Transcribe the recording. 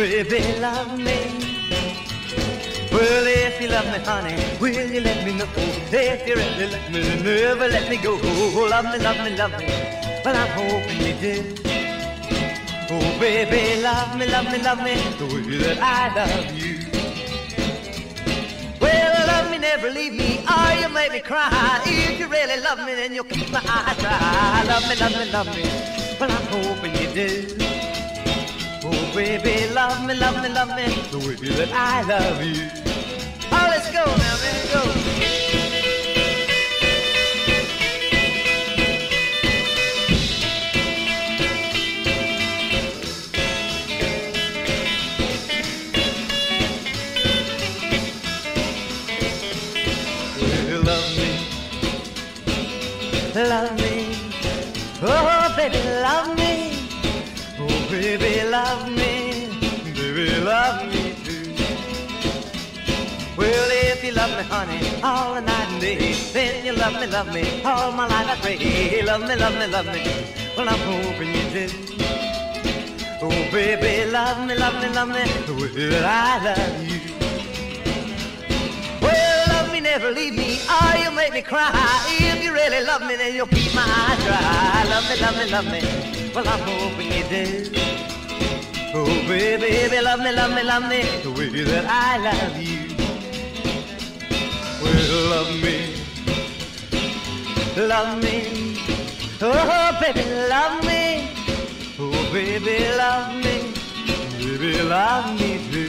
baby, love me. Well, if you love me, honey, will you let me know? If you really love me, never let me go. Love me, love me, love me. Well, I'm hoping you do. Oh, baby, love me, love me, love me, the way that I love you. Well, love me, never leave me, or you make me cry. If you really love me, then you'll keep my eye dry. Love me, love me, love me. Well, I'm hoping you do. Oh, baby, love me, love me, love me, the way that I love you. Oh, let's go now, let's go. Love me, oh baby, love me, oh baby, love me, baby, love me too. Well, if you love me, honey, all the night and day, then you love me, all my life I pray. Love me, love me, love me, well, I'm hoping you do. Oh baby, love me, love me, love me, the way that I love you. Never leave me, or you make me cry. If you really love me, then you'll keep my eyes dry. Love me, love me, love me, well, I'm hoping you do. Oh, baby, love me, love me, love me, the way that I love you. Well, love me, oh, baby, love me, oh, baby, love me, baby, love me too.